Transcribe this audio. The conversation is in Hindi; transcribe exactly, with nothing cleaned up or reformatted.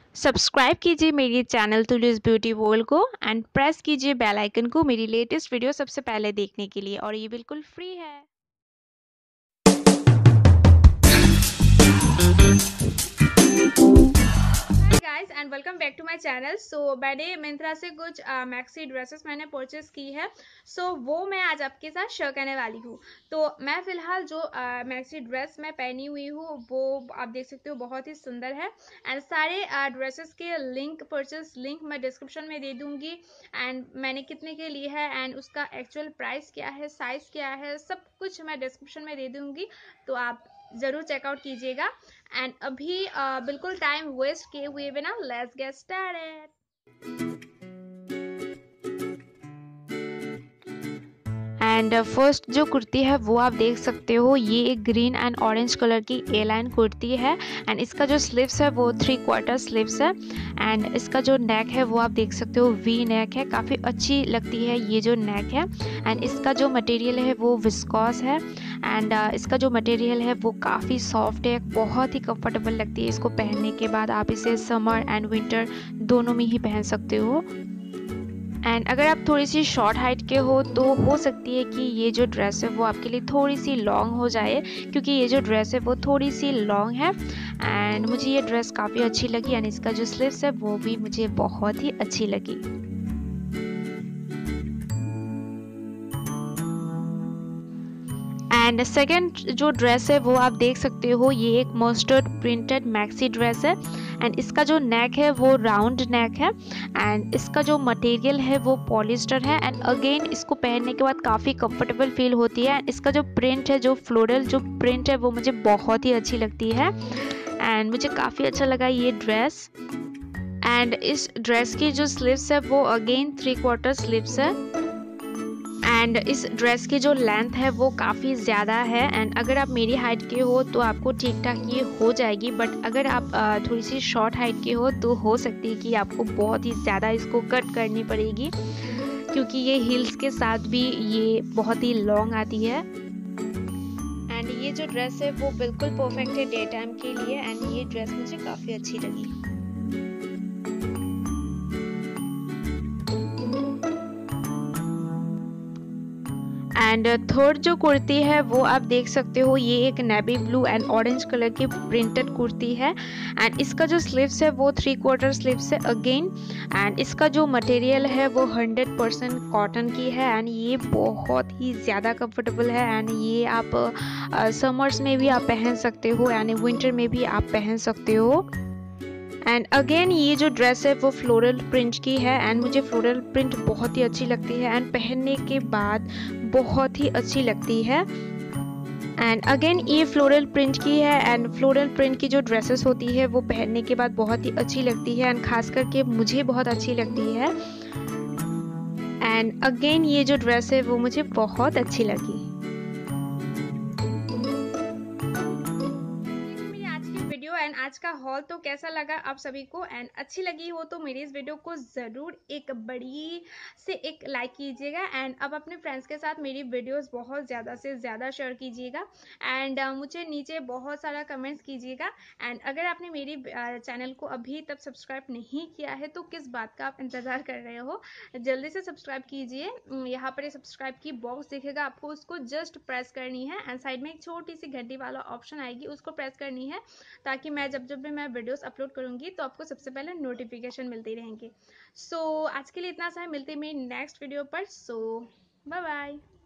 सब्सक्राइब कीजिए मेरी चैनल तुलिस ब्यूटी वर्ल्ड को एंड प्रेस कीजिए बेल आइकन को मेरी लेटेस्ट वीडियो सबसे पहले देखने के लिए, और ये बिल्कुल फ्री है। Guys and welcome back to my channel. So मैंने मिंत्रा से कुछ मैक्सी ड्रेसेस मैंने परचेस की है। सो so, वो मैं आज आपके साथ शेयर करने वाली हूँ। तो मैं फिलहाल जो मैक्सी ड्रेस मैं पहनी हुई हूँ वो आप देख सकते हो बहुत ही सुंदर है। एंड सारे ड्रेसेस के लिंक परचेस लिंक मैं डिस्क्रिप्शन में दे दूँगी। एंड मैंने कितने के लिए है एंड उसका एक्चुअल प्राइस क्या है, साइज़ क्या है, सब कुछ मैं डिस्क्रिप्शन में दे दूँगी, तो आप ज़रूर चेकआउट कीजिएगा। एंड अभी uh, बिल्कुल टाइम वेस्ट किए हुए बिना let's get started. And first जो कुर्ती है वो आप देख सकते हो, ये एक ग्रीन एंड ऑरेंज कलर की ए लाइन कुर्ती है। एंड इसका जो स्लीव्स है वो थ्री क्वार्टर स्लीव्स है। एंड इसका जो नेक है वो आप देख सकते हो वी नेक है, काफ़ी अच्छी लगती है ये जो नेक है। एंड इसका जो मटेरियल है वो विस्कॉस है। एंड uh, इसका जो मटेरियल है वो काफ़ी सॉफ्ट है, बहुत ही कंफर्टेबल लगती है इसको पहनने के बाद। आप इसे समर एंड विंटर दोनों में ही पहन सकते हो। एंड अगर आप थोड़ी सी शॉर्ट हाइट के हो तो हो सकती है कि ये जो ड्रेस है वो आपके लिए थोड़ी सी लॉन्ग हो जाए, क्योंकि ये जो ड्रेस है वो थोड़ी सी लॉन्ग है। एंड मुझे ये ड्रेस काफ़ी अच्छी लगी एंड इसका जो स्लीव्स है वो भी मुझे बहुत ही अच्छी लगी। एंड सेकेंड जो ड्रेस है वो आप देख सकते हो, ये एक मस्टर्ड प्रिंटेड मैक्सी ड्रेस है। एंड इसका जो नेक है वो राउंड नेक है। एंड इसका जो मटेरियल है वो पॉलिस्टर है। एंड अगेन इसको पहनने के बाद काफ़ी कंफर्टेबल फील होती है। एंड इसका जो प्रिंट है, जो फ्लोरल जो प्रिंट है वो मुझे बहुत ही अच्छी लगती है। एंड मुझे काफ़ी अच्छा लगा ये ड्रेस। एंड इस ड्रेस की जो स्लीव्स है वो अगेन थ्री क्वार्टर स्लीव्स है। एंड इस ड्रेस की जो लेंथ है वो काफ़ी ज़्यादा है। एंड अगर आप मेरी हाइट के हो तो आपको ठीक ठाक ये हो जाएगी, बट अगर आप थोड़ी सी शॉर्ट हाइट के हो तो हो सकती है कि आपको बहुत ही ज़्यादा इसको कट करनी पड़ेगी, क्योंकि ये हील्स के साथ भी ये बहुत ही लॉन्ग आती है। एंड ये जो ड्रेस है वो बिल्कुल परफेक्ट है डे टाइम के लिए। एंड ये ड्रेस मुझे काफ़ी अच्छी लगी। एंड थर्ड जो कुर्ती है वो आप देख सकते हो, ये एक navy blue and orange colour की प्रिंटेड कुर्ती है। एंड इसका जो स्लीव्स है वो थ्री क्वार्टर स्लीव्स है अगेन। एंड इसका जो मटेरियल है वो हंड्रेड परसेंट कॉटन की है। एंड ये बहुत ही ज़्यादा कंफर्टेबल है। एंड ये आप समर्स uh, में भी आप पहन सकते हो, यानी विंटर में भी आप पहन सकते हो। एंड अगेन ये जो ड्रेस है वो फ्लोरल प्रिंट की है। एंड मुझे फ्लोरल प्रिंट बहुत ही अच्छी लगती है एंड पहनने के बाद बहुत ही अच्छी लगती है। एंड अगेन ये फ्लोरल प्रिंट की है। एंड फ्लोरल प्रिंट की जो ड्रेसेस होती है वो पहनने के बाद बहुत ही अच्छी लगती है एंड खास करके मुझे बहुत अच्छी लगती है। एंड अगेन ये जो ड्रेस है वो मुझे बहुत अच्छी लगी। वीडियो एंड आज का हॉल तो कैसा लगा आप सभी को, एंड अच्छी लगी हो तो मेरी इस वीडियो को ज़रूर एक बड़ी से एक लाइक कीजिएगा। एंड अब अपने फ्रेंड्स के साथ मेरी वीडियोस बहुत ज़्यादा से ज़्यादा शेयर कीजिएगा। एंड uh, मुझे नीचे बहुत सारा कमेंट्स कीजिएगा। एंड अगर आपने मेरी चैनल को अभी तक सब्सक्राइब नहीं किया है तो किस बात का आप इंतज़ार कर रहे हो, जल्दी से सब्सक्राइब कीजिए। यहाँ पर सब्सक्राइब की बॉक्स दिखेगा आपको, उसको जस्ट प्रेस करनी है। एंड साइड में एक छोटी सी घंटी वाला ऑप्शन आएगी, उसको प्रेस करनी है, ताकि मैं जब जब भी मैं वीडियोस अपलोड करूंगी तो आपको सबसे पहले नोटिफिकेशन मिलती रहेंगे। सो so, आज के लिए इतना सा है, मिलते हैं मेरी नेक्स्ट वीडियो पर। So bye bye.